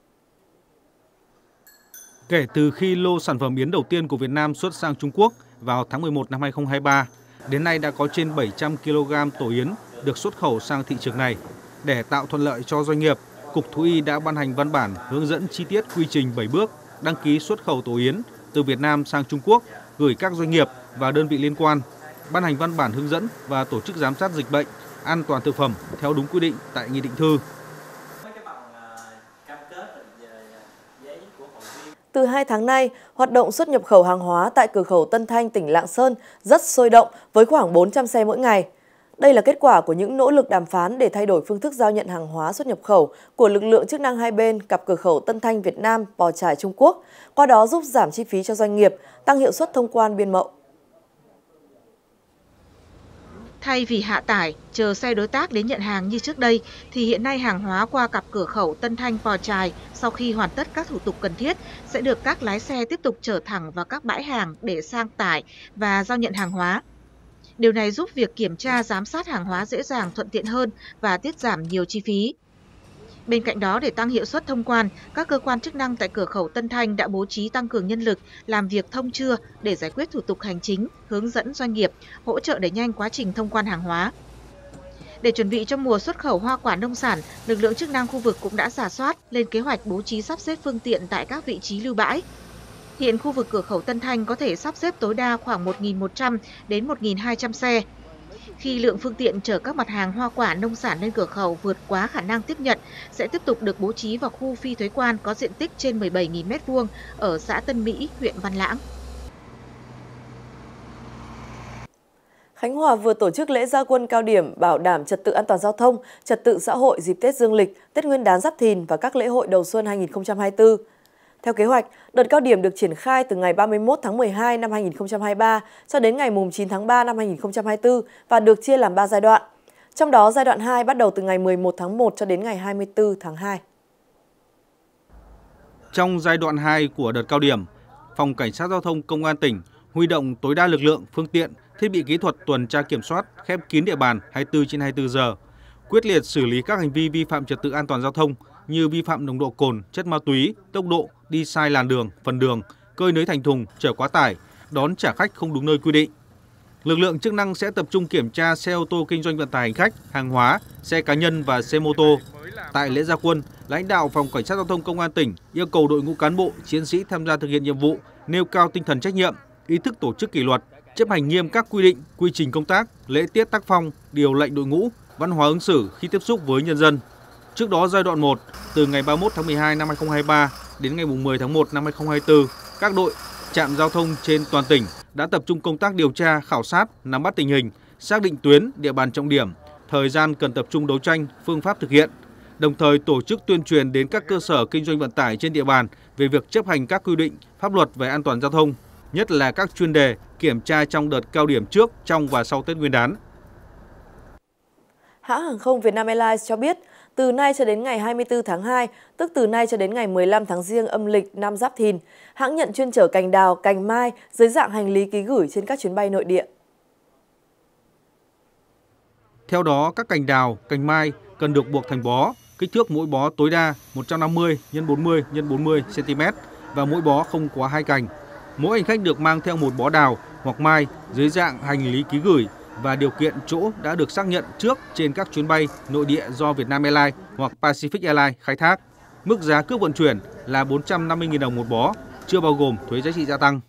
Kể từ khi lô sản phẩm yến đầu tiên của Việt Nam xuất sang Trung Quốc vào tháng mười một năm hai nghìn không trăm hai mươi ba, đến nay đã có trên bảy trăm ki lô gam tổ yến được xuất khẩu sang thị trường này. Để tạo thuận lợi cho doanh nghiệp, Cục Thú y đã ban hành văn bản hướng dẫn chi tiết quy trình bảy bước đăng ký xuất khẩu tổ yến từ Việt Nam sang Trung Quốc, gửi các doanh nghiệp và đơn vị liên quan, ban hành văn bản hướng dẫn và tổ chức giám sát dịch bệnh, an toàn thực phẩm theo đúng quy định tại nghị định thư. Từ hai tháng nay, hoạt động xuất nhập khẩu hàng hóa tại cửa khẩu Tân Thanh, tỉnh Lạng Sơn rất sôi động với khoảng bốn trăm xe mỗi ngày. Đây là kết quả của những nỗ lực đàm phán để thay đổi phương thức giao nhận hàng hóa xuất nhập khẩu của lực lượng chức năng hai bên cặp cửa khẩu Tân Thanh Việt Nam, Pò Chải Trung Quốc, qua đó giúp giảm chi phí cho doanh nghiệp, tăng hiệu suất thông quan biên mậu. Thay vì hạ tải, chờ xe đối tác đến nhận hàng như trước đây, thì hiện nay hàng hóa qua cặp cửa khẩu Tân Thanh Pò Chải sau khi hoàn tất các thủ tục cần thiết sẽ được các lái xe tiếp tục chở thẳng vào các bãi hàng để sang tải và giao nhận hàng hóa. Điều này giúp việc kiểm tra giám sát hàng hóa dễ dàng, thuận tiện hơn và tiết giảm nhiều chi phí. Bên cạnh đó, để tăng hiệu suất thông quan, các cơ quan chức năng tại cửa khẩu Tân Thanh đã bố trí tăng cường nhân lực làm việc thông trưa để giải quyết thủ tục hành chính, hướng dẫn doanh nghiệp, hỗ trợ đẩy nhanh quá trình thông quan hàng hóa. Để chuẩn bị cho mùa xuất khẩu hoa quả nông sản, lực lượng chức năng khu vực cũng đã rà soát, lên kế hoạch bố trí sắp xếp phương tiện tại các vị trí lưu bãi. Hiện khu vực cửa khẩu Tân Thanh có thể sắp xếp tối đa khoảng một nghìn một trăm đến một nghìn hai trăm xe. Khi lượng phương tiện chở các mặt hàng hoa quả nông sản lên cửa khẩu vượt quá khả năng tiếp nhận, sẽ tiếp tục được bố trí vào khu phi thuế quan có diện tích trên mười bảy nghìn mét vuông ở xã Tân Mỹ, huyện Văn Lãng. Khánh Hòa vừa tổ chức lễ ra quân cao điểm bảo đảm trật tự an toàn giao thông, trật tự xã hội dịp Tết Dương lịch, Tết Nguyên đán Giáp Thìn và các lễ hội đầu xuân hai nghìn không trăm hai mươi tư. Theo kế hoạch, đợt cao điểm được triển khai từ ngày ba mươi mốt tháng mười hai năm hai nghìn không trăm hai mươi ba cho đến ngày chín tháng ba năm hai nghìn không trăm hai mươi tư và được chia làm ba giai đoạn. Trong đó, giai đoạn hai bắt đầu từ ngày mười một tháng một cho đến ngày hai mươi tư tháng hai. Trong giai đoạn hai của đợt cao điểm, Phòng Cảnh sát Giao thông Công an tỉnh huy động tối đa lực lượng, phương tiện, thiết bị kỹ thuật tuần tra kiểm soát, khép kín địa bàn hai mươi tư trên hai mươi tư giờ, quyết liệt xử lý các hành vi vi phạm trật tự an toàn giao thông như vi phạm nồng độ cồn, chất ma túy, tốc độ, đi sai làn đường, phần đường, cơi nới thành thùng, chở quá tải, đón trả khách không đúng nơi quy định. Lực lượng chức năng sẽ tập trung kiểm tra xe ô tô kinh doanh vận tải hành khách, hàng hóa, xe cá nhân và xe mô tô. Tại lễ ra quân, lãnh đạo Phòng Cảnh sát Giao thông Công an tỉnh yêu cầu đội ngũ cán bộ, chiến sĩ tham gia thực hiện nhiệm vụ nêu cao tinh thần trách nhiệm, ý thức tổ chức kỷ luật, chấp hành nghiêm các quy định, quy trình công tác, lễ tiết tác phong, điều lệnh đội ngũ, văn hóa ứng xử khi tiếp xúc với nhân dân. Trước đó, giai đoạn một, từ ngày ba mươi mốt tháng mười hai năm hai nghìn không trăm hai mươi ba đến ngày mười tháng một năm hai nghìn không trăm hai mươi tư, các đội, trạm giao thông trên toàn tỉnh đã tập trung công tác điều tra, khảo sát, nắm bắt tình hình, xác định tuyến, địa bàn trọng điểm, thời gian cần tập trung đấu tranh, phương pháp thực hiện, đồng thời tổ chức tuyên truyền đến các cơ sở kinh doanh vận tải trên địa bàn về việc chấp hành các quy định, pháp luật về an toàn giao thông, nhất là các chuyên đề kiểm tra trong đợt cao điểm trước, trong và sau Tết Nguyên đán. Hãng hàng không Vietnam Airlines cho biết, từ nay cho đến ngày hai mươi tư tháng hai, tức từ nay cho đến ngày mười lăm tháng Giêng âm lịch năm Giáp Thìn, hãng nhận chuyên chở cành đào, cành mai dưới dạng hành lý ký gửi trên các chuyến bay nội địa. Theo đó, các cành đào, cành mai cần được buộc thành bó, kích thước mỗi bó tối đa một trăm năm mươi nhân bốn mươi nhân bốn mươi xăng ti mét và mỗi bó không quá hai cành. Mỗi hành khách được mang theo một bó đào hoặc mai dưới dạng hành lý ký gửi và điều kiện chỗ đã được xác nhận trước trên các chuyến bay nội địa do Vietnam Airlines hoặc Pacific Airlines khai thác. Mức giá cước vận chuyển là bốn trăm năm mươi nghìn đồng một bó, chưa bao gồm thuế giá trị gia tăng.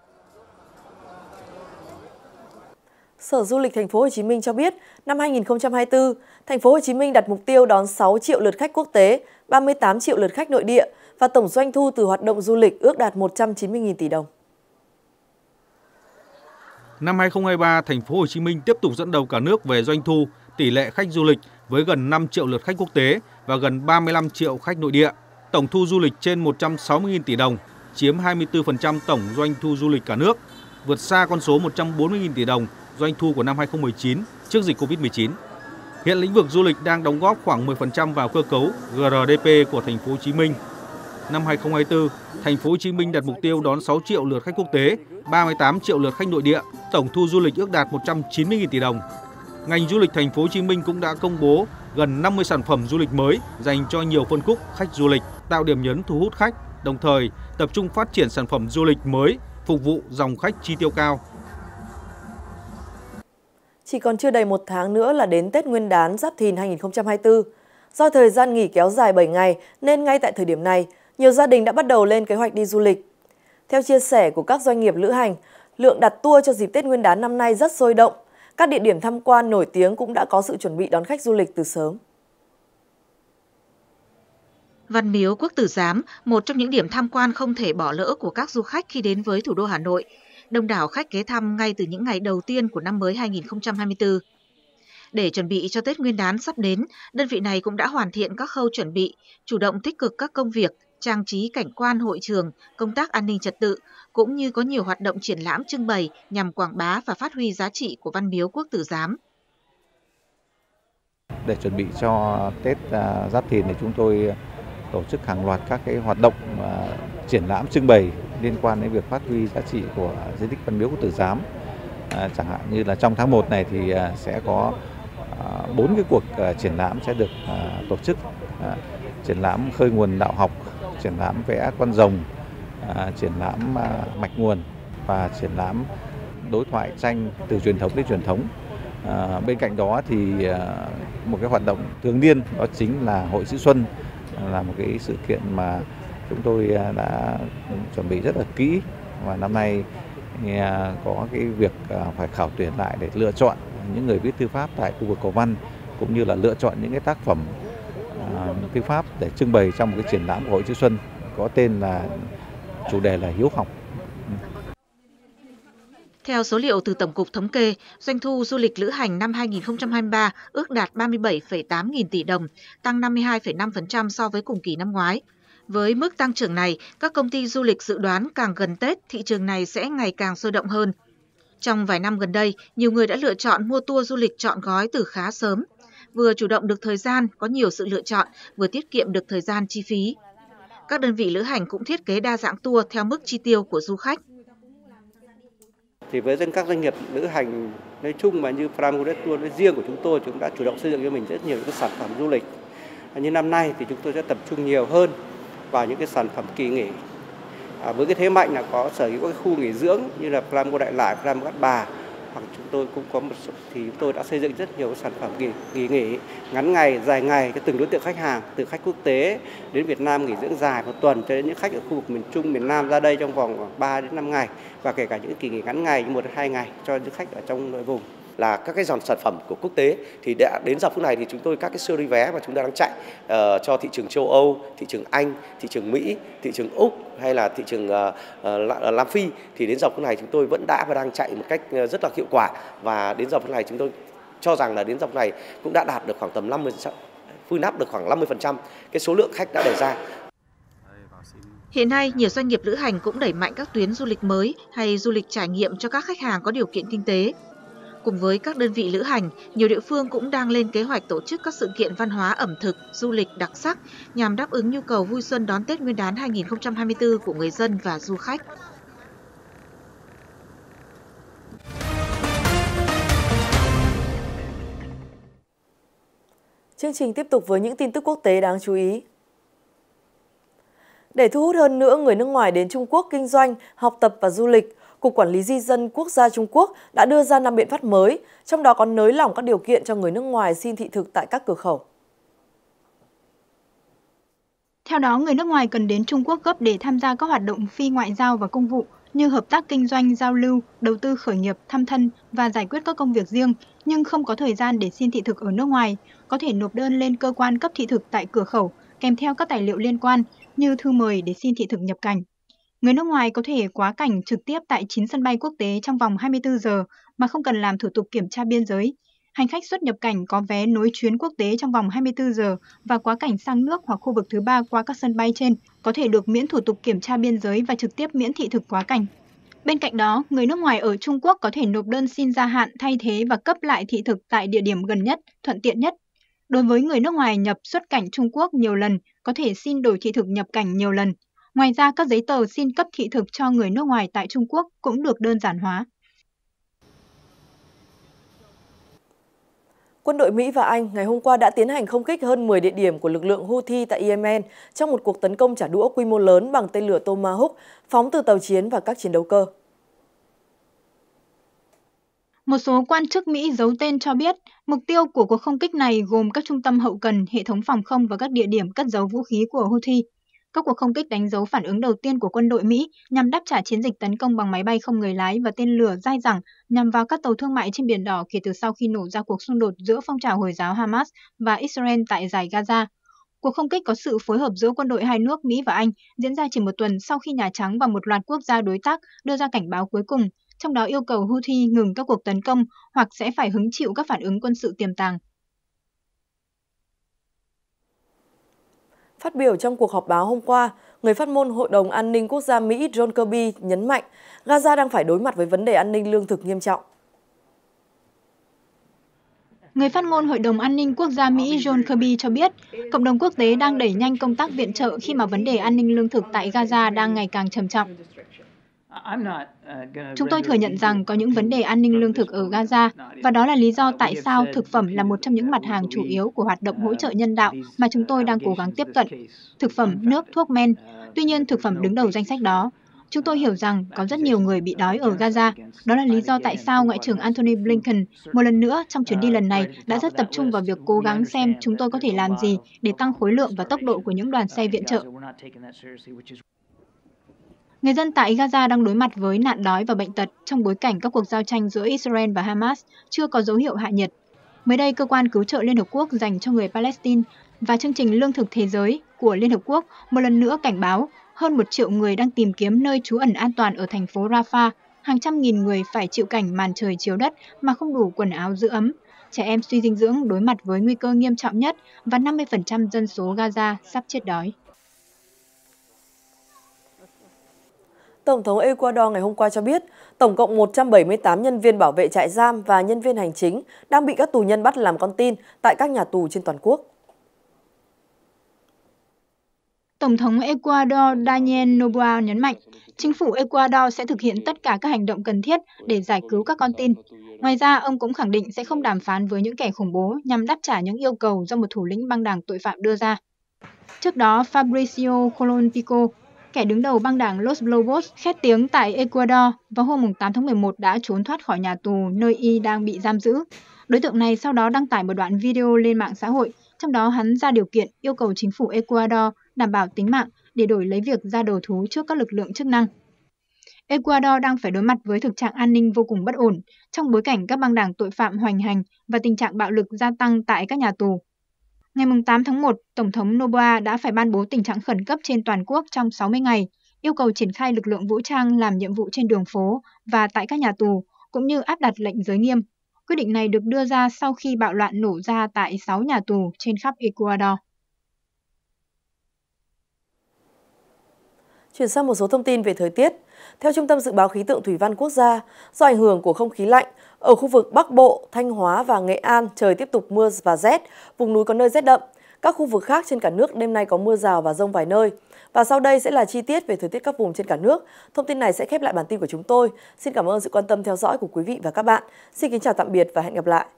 Sở Du lịch Thành phố Hồ Chí Minh cho biết, năm hai nghìn không trăm hai mươi tư, Thành phố Hồ Chí Minh đặt mục tiêu đón sáu triệu lượt khách quốc tế, ba mươi tám triệu lượt khách nội địa và tổng doanh thu từ hoạt động du lịch ước đạt một trăm chín mươi nghìn tỷ đồng. Năm hai nghìn không trăm hai mươi ba, Thành phố Hồ Chí Minh tiếp tục dẫn đầu cả nước về doanh thu, tỷ lệ khách du lịch với gần năm triệu lượt khách quốc tế và gần ba mươi lăm triệu khách nội địa. Tổng thu du lịch trên một trăm sáu mươi nghìn tỷ đồng, chiếm hai mươi tư phần trăm tổng doanh thu du lịch cả nước, vượt xa con số một trăm bốn mươi nghìn tỷ đồng doanh thu của năm hai nghìn không trăm mười chín trước dịch Covid mười chín. Hiện lĩnh vực du lịch đang đóng góp khoảng mười phần trăm vào cơ cấu giê rờ đê pê của Thành phố Hồ Chí Minh. Năm hai nghìn không trăm hai mươi tư, Thành phố Hồ Chí Minh đặt mục tiêu đón sáu triệu lượt khách quốc tế, ba mươi tám triệu lượt khách nội địa, tổng thu du lịch ước đạt một trăm chín mươi nghìn tỷ đồng. Ngành du lịch Thành phố Hồ Chí Minh cũng đã công bố gần năm mươi sản phẩm du lịch mới dành cho nhiều phân khúc khách du lịch, tạo điểm nhấn thu hút khách, đồng thời tập trung phát triển sản phẩm du lịch mới phục vụ dòng khách chi tiêu cao. Chỉ còn chưa đầy một tháng nữa là đến Tết Nguyên đán Giáp Thìn hai nghìn không trăm hai mươi tư. Do thời gian nghỉ kéo dài bảy ngày nên ngay tại thời điểm này, nhiều gia đình đã bắt đầu lên kế hoạch đi du lịch. Theo chia sẻ của các doanh nghiệp lữ hành, lượng đặt tour cho dịp Tết Nguyên đán năm nay rất sôi động. Các địa điểm tham quan nổi tiếng cũng đã có sự chuẩn bị đón khách du lịch từ sớm. Văn Miếu Quốc Tử Giám, một trong những điểm tham quan không thể bỏ lỡ của các du khách khi đến với thủ đô Hà Nội. Đông đảo khách ghé thăm ngay từ những ngày đầu tiên của năm mới hai nghìn không trăm hai mươi tư. Để chuẩn bị cho Tết Nguyên đán sắp đến, đơn vị này cũng đã hoàn thiện các khâu chuẩn bị, chủ động tích cực các công việc, trang trí cảnh quan hội trường, công tác an ninh trật tự, cũng như có nhiều hoạt động triển lãm trưng bày nhằm quảng bá và phát huy giá trị của Văn Miếu Quốc Tử Giám. Để chuẩn bị cho Tết Giáp Thìn thì chúng tôi tổ chức hàng loạt các cái hoạt động triển lãm trưng bày liên quan đến việc phát huy giá trị của di tích Văn Miếu Quốc Tử Giám. À, chẳng hạn như là trong tháng một này thì sẽ có bốn cái cuộc triển lãm sẽ được à, tổ chức. À, triển lãm khơi nguồn đạo học, triển lãm vẽ con rồng, à, triển lãm à, mạch nguồn và triển lãm đối thoại tranh từ truyền thống đến truyền thống. À, bên cạnh đó thì à, một cái hoạt động thường niên đó chính là Hội Chữ Xuân, là một cái sự kiện mà chúng tôi đã chuẩn bị rất là kỹ và năm nay có cái việc phải khảo tuyển lại để lựa chọn những người viết thư pháp tại khu vực Cầu Văn, cũng như là lựa chọn những cái tác phẩm à, thư pháp để trưng bày trong một cái triển lãm của Hội Chữ Xuân có tên là chủ đề là hiếu học. Theo số liệu từ Tổng cục Thống kê, doanh thu du lịch lữ hành năm hai nghìn không trăm hai mươi ba ước đạt ba mươi bảy phẩy tám nghìn tỷ đồng, tăng năm mươi hai phẩy năm phần trăm so với cùng kỳ năm ngoái. Với mức tăng trưởng này, các công ty du lịch dự đoán càng gần Tết, thị trường này sẽ ngày càng sôi động hơn. Trong vài năm gần đây, nhiều người đã lựa chọn mua tour du lịch trọn gói từ khá sớm. Vừa chủ động được thời gian, có nhiều sự lựa chọn, vừa tiết kiệm được thời gian chi phí. Các đơn vị lữ hành cũng thiết kế đa dạng tour theo mức chi tiêu của du khách. Thì với dân các doanh nghiệp lữ hành nói chung và như Fram Godet Tour nói riêng của chúng tôi, chúng đã chủ động xây dựng cho mình rất nhiều những cái sản phẩm du lịch. Như năm nay thì chúng tôi sẽ tập trung nhiều hơn vào những cái sản phẩm kỳ nghỉ. À, với cái thế mạnh là có sở hữu các khu nghỉ dưỡng như là Fram Cô Đại Lải, Fram Cát Bà, hoặc chúng tôi cũng có một số, thì chúng tôi đã xây dựng rất nhiều sản phẩm nghỉ, nghỉ nghỉ ngắn ngày, dài ngày cho từng đối tượng khách hàng, từ khách quốc tế đến Việt Nam nghỉ dưỡng dài một tuần cho đến những khách ở khu vực miền Trung, miền Nam ra đây trong vòng ba đến năm ngày, và kể cả những kỳ nghỉ ngắn ngày một đến hai ngày cho những khách ở trong nội vùng. Là các cái dòng sản phẩm của quốc tế thì đã đến giờ phút này thì chúng tôi các cái series vé mà chúng ta đang chạy uh, cho thị trường châu Âu, thị trường Anh, thị trường Mỹ, thị trường Úc hay là thị trường uh, uh, Nam Phi thì đến giờ phút này chúng tôi vẫn đã và đang chạy một cách rất là hiệu quả, và đến giờ phút này chúng tôi cho rằng là đến giờ phút này cũng đã đạt được khoảng tầm năm mươi phần trăm, full up được khoảng năm mươi phần trăm cái số lượng khách đã đề ra. Hiện nay, nhiều doanh nghiệp lữ hành cũng đẩy mạnh các tuyến du lịch mới hay du lịch trải nghiệm cho các khách hàng có điều kiện kinh tế. Cùng với các đơn vị lữ hành, nhiều địa phương cũng đang lên kế hoạch tổ chức các sự kiện văn hóa ẩm thực, du lịch đặc sắc nhằm đáp ứng nhu cầu vui xuân đón Tết Nguyên đán hai nghìn không trăm hai mươi tư của người dân và du khách. Chương trình tiếp tục với những tin tức quốc tế đáng chú ý. Để thu hút hơn nữa người nước ngoài đến Trung Quốc kinh doanh, học tập và du lịch, Cục Quản lý Di dân Quốc gia Trung Quốc đã đưa ra năm biện pháp mới, trong đó có nới lỏng các điều kiện cho người nước ngoài xin thị thực tại các cửa khẩu. Theo đó, người nước ngoài cần đến Trung Quốc gấp để tham gia các hoạt động phi ngoại giao và công vụ như hợp tác kinh doanh, giao lưu, đầu tư khởi nghiệp, thăm thân và giải quyết các công việc riêng, nhưng không có thời gian để xin thị thực ở nước ngoài, có thể nộp đơn lên cơ quan cấp thị thực tại cửa khẩu, kèm theo các tài liệu liên quan như thư mời để xin thị thực nhập cảnh. Người nước ngoài có thể quá cảnh trực tiếp tại chín sân bay quốc tế trong vòng hai mươi tư giờ mà không cần làm thủ tục kiểm tra biên giới. Hành khách xuất nhập cảnh có vé nối chuyến quốc tế trong vòng hai mươi tư giờ và quá cảnh sang nước hoặc khu vực thứ ba qua các sân bay trên có thể được miễn thủ tục kiểm tra biên giới và trực tiếp miễn thị thực quá cảnh. Bên cạnh đó, người nước ngoài ở Trung Quốc có thể nộp đơn xin gia hạn, thay thế và cấp lại thị thực tại địa điểm gần nhất, thuận tiện nhất. Đối với người nước ngoài nhập xuất cảnh Trung Quốc nhiều lần, có thể xin đổi thị thực nhập cảnh nhiều lần. Ngoài ra, các giấy tờ xin cấp thị thực cho người nước ngoài tại Trung Quốc cũng được đơn giản hóa. Quân đội Mỹ và Anh ngày hôm qua đã tiến hành không kích hơn mười địa điểm của lực lượng Houthi tại Yemen trong một cuộc tấn công trả đũa quy mô lớn bằng tên lửa Tomahawk phóng từ tàu chiến và các chiến đấu cơ. Một số quan chức Mỹ giấu tên cho biết, mục tiêu của cuộc không kích này gồm các trung tâm hậu cần, hệ thống phòng không và các địa điểm cất giấu vũ khí của Houthi. Các cuộc không kích đánh dấu phản ứng đầu tiên của quân đội Mỹ nhằm đáp trả chiến dịch tấn công bằng máy bay không người lái và tên lửa dai dẳng nhằm vào các tàu thương mại trên Biển Đỏ kể từ sau khi nổ ra cuộc xung đột giữa phong trào Hồi giáo Hamas và Israel tại dải Gaza. Cuộc không kích có sự phối hợp giữa quân đội hai nước Mỹ và Anh diễn ra chỉ một tuần sau khi Nhà Trắng và một loạt quốc gia đối tác đưa ra cảnh báo cuối cùng, trong đó yêu cầu Houthi ngừng các cuộc tấn công hoặc sẽ phải hứng chịu các phản ứng quân sự tiềm tàng. Phát biểu trong cuộc họp báo hôm qua, người phát ngôn Hội đồng An ninh Quốc gia Mỹ John Kirby nhấn mạnh Gaza đang phải đối mặt với vấn đề an ninh lương thực nghiêm trọng. Người phát ngôn Hội đồng An ninh Quốc gia Mỹ John Kirby cho biết, cộng đồng quốc tế đang đẩy nhanh công tác viện trợ khi mà vấn đề an ninh lương thực tại Gaza đang ngày càng trầm trọng. Chúng tôi thừa nhận rằng có những vấn đề an ninh lương thực ở Gaza, và đó là lý do tại sao thực phẩm là một trong những mặt hàng chủ yếu của hoạt động hỗ trợ nhân đạo mà chúng tôi đang cố gắng tiếp cận. Thực phẩm, nước, thuốc men. Tuy nhiên, thực phẩm đứng đầu danh sách đó. Chúng tôi hiểu rằng có rất nhiều người bị đói ở Gaza. Đó là lý do tại sao Ngoại trưởng Antony Blinken, một lần nữa trong chuyến đi lần này, đã rất tập trung vào việc cố gắng xem chúng tôi có thể làm gì để tăng khối lượng và tốc độ của những đoàn xe viện trợ. Người dân tại Gaza đang đối mặt với nạn đói và bệnh tật trong bối cảnh các cuộc giao tranh giữa Israel và Hamas chưa có dấu hiệu hạ nhiệt. Mới đây, Cơ quan Cứu trợ Liên Hợp Quốc dành cho người Palestine và Chương trình Lương thực Thế giới của Liên Hợp Quốc một lần nữa cảnh báo hơn một triệu người đang tìm kiếm nơi trú ẩn an toàn ở thành phố Rafah. Hàng trăm nghìn người phải chịu cảnh màn trời chiếu đất mà không đủ quần áo giữ ấm. Trẻ em suy dinh dưỡng đối mặt với nguy cơ nghiêm trọng nhất và năm mươi phần trăm dân số Gaza sắp chết đói. Tổng thống Ecuador ngày hôm qua cho biết, tổng cộng một trăm bảy mươi tám nhân viên bảo vệ trại giam và nhân viên hành chính đang bị các tù nhân bắt làm con tin tại các nhà tù trên toàn quốc. Tổng thống Ecuador Daniel Noboa nhấn mạnh, chính phủ Ecuador sẽ thực hiện tất cả các hành động cần thiết để giải cứu các con tin. Ngoài ra, ông cũng khẳng định sẽ không đàm phán với những kẻ khủng bố nhằm đáp trả những yêu cầu do một thủ lĩnh băng đảng tội phạm đưa ra. Trước đó, Fabricio Colón Pico, kẻ đứng đầu băng đảng Los Lobos, khét tiếng tại Ecuador, vào hôm tám tháng mười một đã trốn thoát khỏi nhà tù nơi y đang bị giam giữ. Đối tượng này sau đó đăng tải một đoạn video lên mạng xã hội, trong đó hắn ra điều kiện yêu cầu chính phủ Ecuador đảm bảo tính mạng để đổi lấy việc ra đầu thú trước các lực lượng chức năng. Ecuador đang phải đối mặt với thực trạng an ninh vô cùng bất ổn trong bối cảnh các băng đảng tội phạm hoành hành và tình trạng bạo lực gia tăng tại các nhà tù. Ngày tám tháng một, Tổng thống Noboa đã phải ban bố tình trạng khẩn cấp trên toàn quốc trong sáu mươi ngày, yêu cầu triển khai lực lượng vũ trang làm nhiệm vụ trên đường phố và tại các nhà tù, cũng như áp đặt lệnh giới nghiêm. Quyết định này được đưa ra sau khi bạo loạn nổ ra tại sáu nhà tù trên khắp Ecuador. Chuyển sang một số thông tin về thời tiết. Theo Trung tâm Dự báo Khí tượng Thủy văn Quốc gia, do ảnh hưởng của không khí lạnh, ở khu vực Bắc Bộ, Thanh Hóa và Nghệ An trời tiếp tục mưa và rét, vùng núi có nơi rét đậm. Các khu vực khác trên cả nước đêm nay có mưa rào và dông vài nơi. Và sau đây sẽ là chi tiết về thời tiết các vùng trên cả nước. Thông tin này sẽ khép lại bản tin của chúng tôi. Xin cảm ơn sự quan tâm theo dõi của quý vị và các bạn. Xin kính chào tạm biệt và hẹn gặp lại.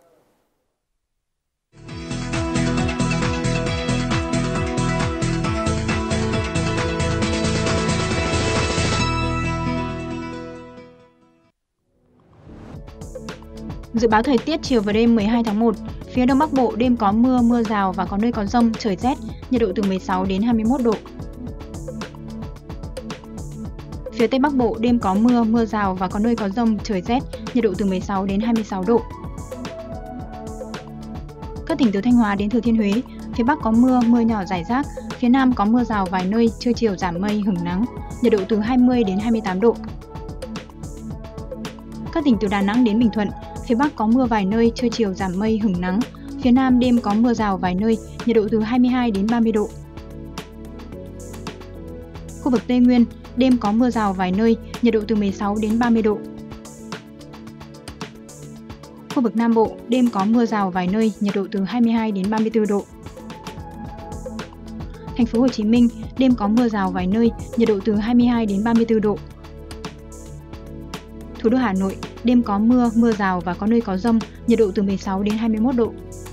Dự báo thời tiết chiều và đêm mười hai tháng một, phía Đông Bắc Bộ đêm có mưa, mưa rào và có nơi có dông, trời rét, nhiệt độ từ mười sáu đến hai mươi mốt độ. Phía Tây Bắc Bộ đêm có mưa, mưa rào và có nơi có dông, trời rét, nhiệt độ từ mười sáu đến hai mươi sáu độ. Các tỉnh từ Thanh Hóa đến Thừa Thiên Huế, phía Bắc có mưa, mưa nhỏ rải rác, phía Nam có mưa rào vài nơi, trưa chiều giảm mây, hửng nắng, nhiệt độ từ hai mươi đến hai mươi tám độ. Các tỉnh từ Đà Nẵng đến Bình Thuận, phía Bắc có mưa vài nơi, trưa chiều giảm mây, hửng nắng, phía Nam đêm có mưa rào vài nơi, nhiệt độ từ hai mươi hai đến ba mươi độ. Khu vực Tây Nguyên, đêm có mưa rào vài nơi, nhiệt độ từ mười sáu đến ba mươi độ. Khu vực Nam Bộ, đêm có mưa rào vài nơi, nhiệt độ từ hai mươi hai đến ba mươi tư độ. Thành phố Hồ Chí Minh, đêm có mưa rào vài nơi, nhiệt độ từ hai mươi hai đến ba mươi tư độ. Thủ đô Hà Nội, đêm có mưa, mưa rào và có nơi có dông, nhiệt độ từ mười sáu đến hai mươi mốt độ.